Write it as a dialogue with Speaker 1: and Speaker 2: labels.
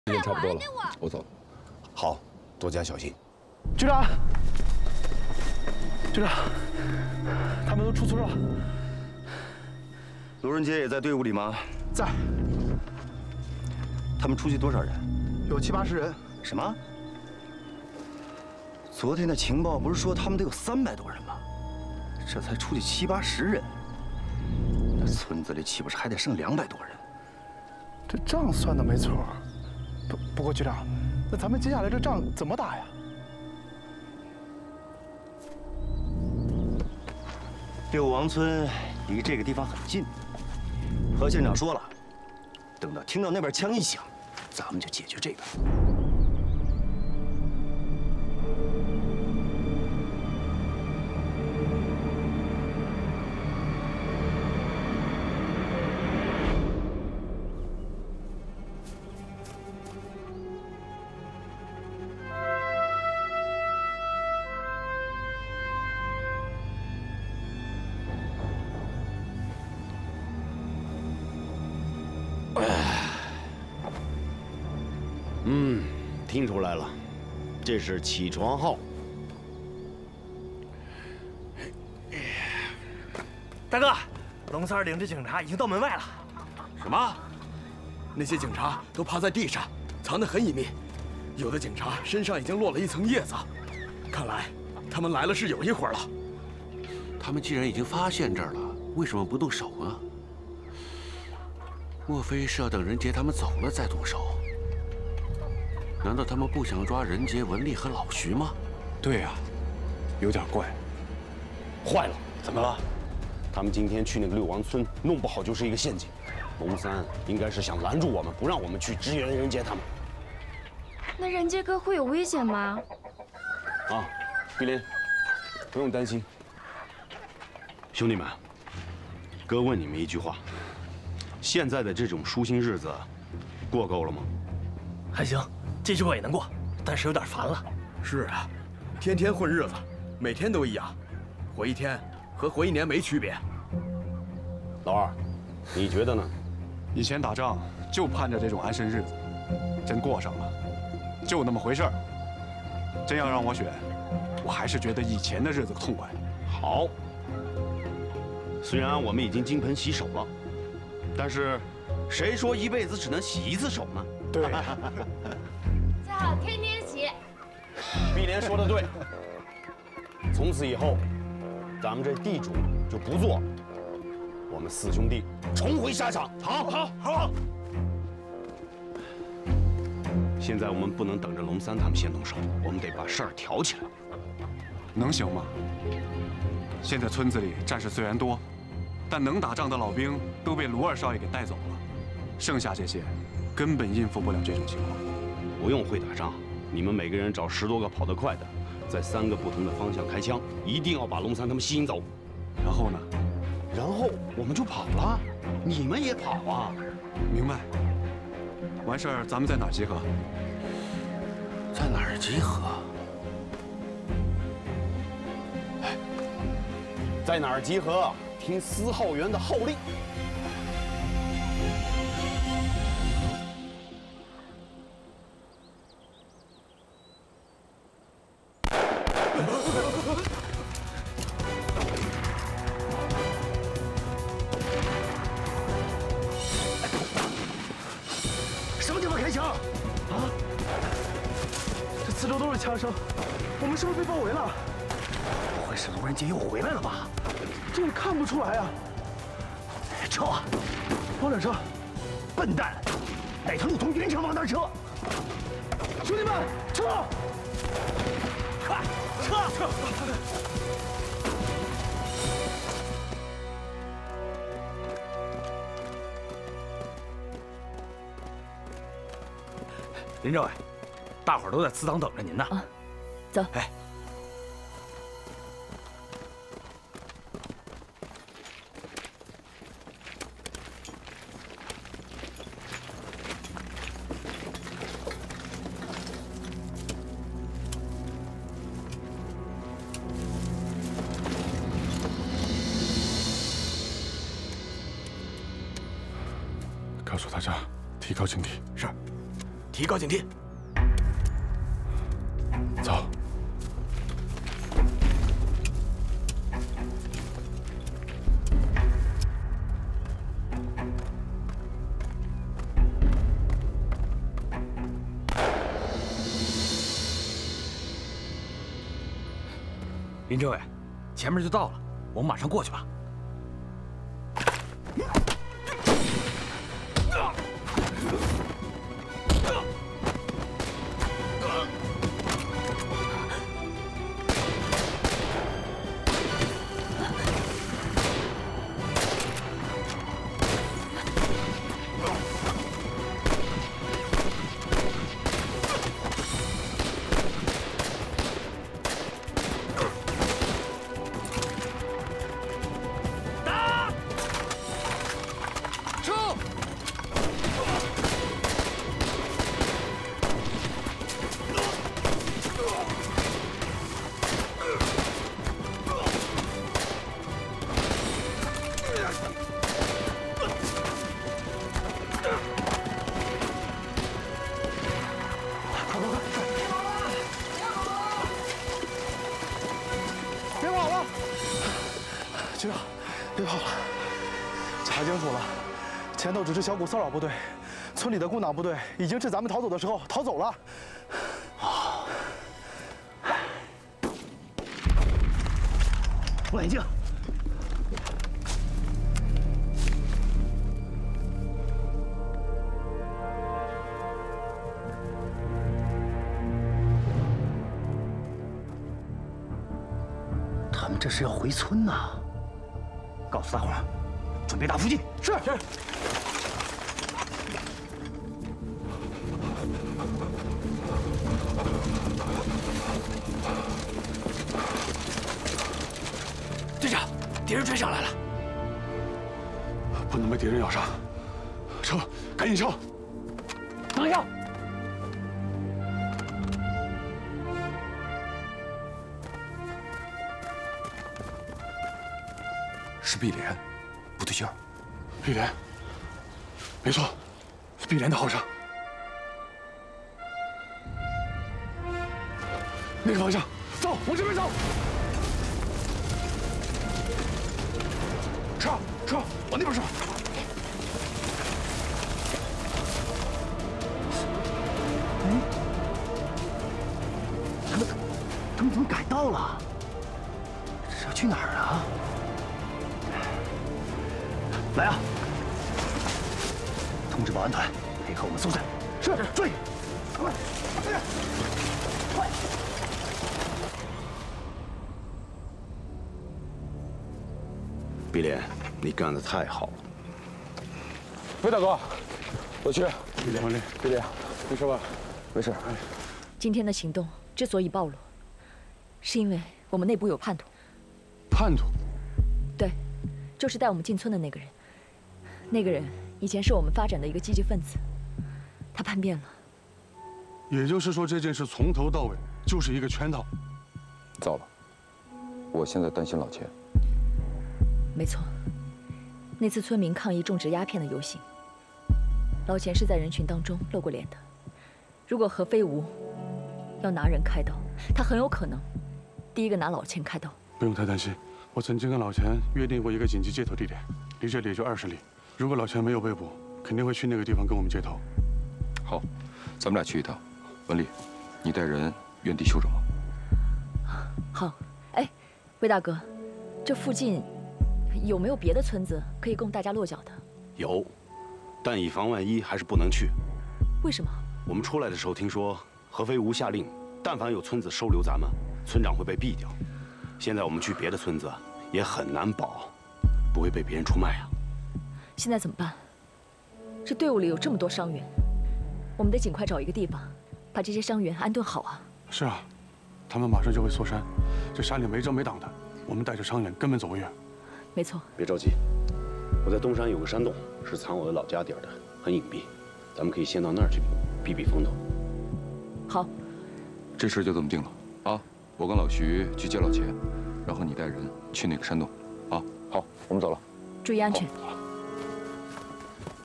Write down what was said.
Speaker 1: 时间差不多了，我走了。
Speaker 2: 好，多加小心。
Speaker 3: 局长，局长，他们都出村了。
Speaker 2: 卢仁杰也在队伍里吗？
Speaker 3: 在。
Speaker 2: 他们出去多少人？
Speaker 3: 有70、80人。
Speaker 2: 什么？昨天的情报不是说他们得有300多人吗？这才出去70、80人，那村子里岂不是还得剩200多人？
Speaker 3: 这账算的没错。不过局长，那咱们接下来这仗怎么打呀？
Speaker 2: 六王村离这个地方很近，何县长说了，等到听到那边枪一响，咱们就解决这个。
Speaker 4: 听出来了，这是起床号。
Speaker 5: 大哥，龙三领着警察已经到门外了。
Speaker 6: 什么？那些警察都趴在地上，藏得很隐秘。有的警察身上已经落了一层叶子，看来他们来了是有一会儿了。
Speaker 7: 他们既然已经发现这儿了，为什么不动手啊？莫非是要等任杰他们走了再动手？难道他们不想抓任杰、文丽和老徐吗？
Speaker 1: 对呀，有点怪。
Speaker 4: 坏了，怎么了？他们今天去那个六王村，弄不好就是一个陷阱。龙三应该是想拦住我们，不让我们去支援任杰他们。
Speaker 8: 那任杰哥会有危险吗？
Speaker 4: 啊，碧林，不用担心。兄弟们，哥问你们一句话：现在的这种舒心日子，过够了吗？
Speaker 5: 还行，继续过也能过，但是有点烦了。
Speaker 6: 是啊，天天混日子，每天都一样，活一天和活一年没区别。
Speaker 4: 老二，你觉得呢？
Speaker 1: 以前打仗就盼着这种安身日子，真过上了，就那么回事儿。真要让我选，我还是觉得以前的日子痛快。
Speaker 4: 好，虽然我们已经金盆洗手了，但是谁说一辈子只能洗一次手呢？
Speaker 1: 对，
Speaker 8: 最好天天洗。
Speaker 4: 碧莲说的对，从此以后，咱们这地主就不做了，我们4兄弟重回沙场。好。现在我们不能等着龙三他们先动手，我们得把事儿挑起来。
Speaker 1: 能行吗？现在村子里战士虽然多，但能打仗的老兵都被卢二少爷给带走了，剩下这些根本应付不了这种情况。
Speaker 4: 不用会打仗，你们每个人找10多个跑得快的，在3个不同的方向开枪，一定要把龙三他们吸引走。
Speaker 1: 然后呢？
Speaker 4: 然后我们就跑了，你们也跑啊！
Speaker 1: 明白。完事儿咱们在哪儿集合？
Speaker 7: 在哪儿集合？
Speaker 4: 在哪儿集合？听司号员的号令。
Speaker 3: 什么地方开枪？啊！这四周都是枪声，我们是不是被包围了？
Speaker 5: 不会是卢仁杰又回来了吧？
Speaker 3: 这也看不出来啊！
Speaker 5: 撤啊！
Speaker 3: 往哪撤？
Speaker 5: 笨蛋，带他路从云城往哪儿撤？
Speaker 3: 兄弟们，撤！
Speaker 5: 快，撤！林政委，大伙儿都在祠堂等着您呢。
Speaker 8: 啊，走。
Speaker 5: 哎。
Speaker 1: 告诉大家，提高警惕。
Speaker 5: 是。
Speaker 6: 提高警惕。
Speaker 4: 走。
Speaker 5: 林政委，前面就到了，我们马上过去吧。
Speaker 3: 局长，别跑了！查清楚了，前头只是小股骚扰部队，村里的共党部队已经趁咱们逃走的时候逃走了。
Speaker 2: 望远镜。 他们这是要回村呐！告诉大伙儿，准备打伏击。是。
Speaker 6: 队长，敌人追上来了，
Speaker 1: 不能被敌人咬伤。撤，赶紧撤！
Speaker 3: 等一下。
Speaker 1: 是碧莲，不对劲儿。碧莲，没错，是碧莲的后生。那个方向，走，往这边走。撤，撤，往那边撤。
Speaker 2: 他们怎么改道了？这是要去哪儿啊？ 来啊！通知保安团配合我们搜山。是，追！快！快！
Speaker 4: 碧莲，你干得太好了。
Speaker 1: 魏大哥，我去。碧莲，碧莲，没事吧？
Speaker 2: 没事。
Speaker 9: 今天的行动之所以暴露，是因为我们内部有叛徒。
Speaker 1: 叛徒？
Speaker 9: 对，就是带我们进村的那个人。 那个人以前是我们发展的一个积极分子，他叛变了。
Speaker 1: 也就是说，这件事从头到尾就是一个圈套。
Speaker 10: 糟了，我现在担心老钱。
Speaker 9: 没错，那次村民抗议种植鸦片的游行，老钱是在人群当中露过脸的。如果何飞无要拿人开刀，他很有可能第一个拿老钱开刀。
Speaker 1: 不用太担心，我曾经跟老钱约定过一个紧急接头地点，离这里也就20里。 如果老钱没有被捕，肯定会去那个地方跟我们接头。
Speaker 10: 好，咱们俩去一趟。文丽，你带人原地休整吧。
Speaker 9: 好。哎，魏大哥，这附近有没有别的村子可以供大家落脚的？
Speaker 4: 有，但以防万一，还是不能去。
Speaker 9: 为什么？
Speaker 4: 我们出来的时候听说何飞无下令，但凡有村子收留咱们，村长会被毙掉。现在我们去别的村子，也很难保不会被别人出卖啊。
Speaker 9: 现在怎么办？这队伍里有这么多伤员，我们得尽快找一个地方，把这些伤员安顿好啊。
Speaker 1: 是啊，他们马上就会缩山，这山里没遮没挡的，我们带着伤员根本走不远。
Speaker 9: 没错。
Speaker 4: 别着急，我在东山有个山洞，是藏我的老家底儿的，很隐蔽，咱们可以先到那儿去避避风头。
Speaker 9: 好，
Speaker 10: 这事就这么定了啊！我跟老徐去接老钱，然后你带人去那个山洞，啊，好，我们走了，
Speaker 9: 注意安全。
Speaker 10: 好